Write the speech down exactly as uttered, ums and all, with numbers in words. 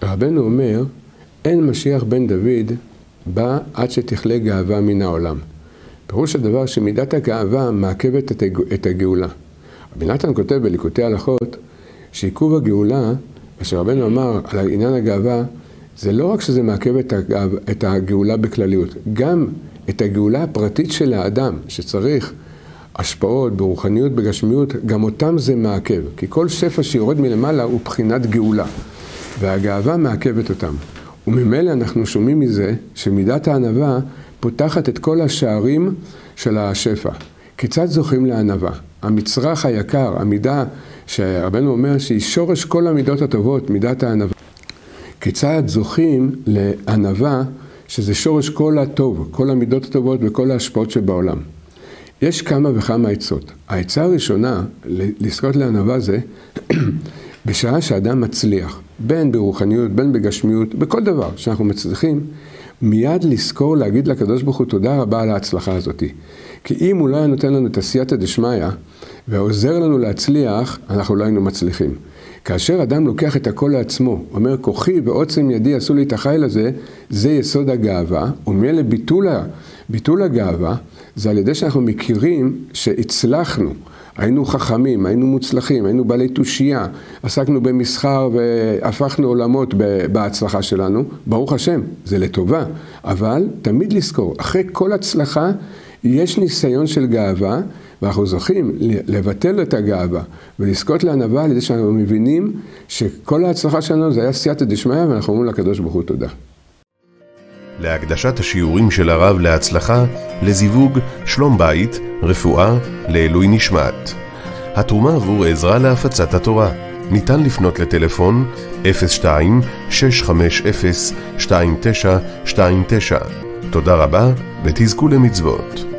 רבנו אומר, אין משיח בן דוד בא עד שתכלה גאווה מן העולם. פירוש הדבר שמידת הגאווה מעכבת את, הג... את הגאולה. רבי נתן כותב בליקוטי הלכות, שעיכוב הגאולה, אשר רבנו אמר על עניין הגאווה, זה לא רק שזה מעכב את, הגאו... את הגאולה בכלליות, גם את הגאולה הפרטית של האדם, שצריך השפעות ברוחניות, בגשמיות, גם אותם זה מעכב. כי כל שפע שיורד מלמעלה הוא בחינת גאולה, והגאווה מעכבת אותם. וממילא אנחנו שומעים מזה שמידת הענווה פותחת את כל השערים של השפע. כיצד זוכים לענווה? המצרך היקר, המידה שרבנו אומר שהיא שורש כל המידות הטובות, מידת הענווה. כיצד זוכים לענווה שזה שורש כל הטוב, כל המידות הטובות וכל ההשפעות שבעולם. יש כמה וכמה עצות. העצה הראשונה לזכות לענווה זה בשעה שאדם מצליח, בין ברוחניות, בין בגשמיות, בכל דבר שאנחנו מצליחים, מיד לזכור להגיד לקדוש ברוך הוא תודה רבה על ההצלחה הזאת. כי אם הוא לא היה נותן לנו את הסייעתא דשמיא ועוזר לנו להצליח, אנחנו לא היינו מצליחים. כאשר אדם לוקח את הכל לעצמו, אומר כוחי ועוצם ידי עשו לי את החיל הזה, זה יסוד הגאווה, ומילא ביטול, ביטול הגאווה, זה על ידי שאנחנו מכירים שהצלחנו, היינו חכמים, היינו מוצלחים, היינו בעלי תושייה, עסקנו במסחר והפכנו עולמות בהצלחה שלנו, ברוך השם, זה לטובה, אבל תמיד לזכור, אחרי כל הצלחה יש ניסיון של גאווה, ואנחנו זוכים לבטל את הגאווה ולזכות לענווה על ידי שאנחנו מבינים שכל ההצלחה שלנו זה היה סייעתא דשמיא, ואנחנו אומרים לקדוש ברוך הוא תודה. להקדשת השיעורים של הרב להצלחה, לזיווג, שלום בית, רפואה, לעילוי נשמת. התרומה עבור עזרה להפצת התורה. ניתן לפנות לטלפון אפס שתיים שש חמש אפס שתיים תשע שתיים תשע. תודה רבה ותזכו למצוות.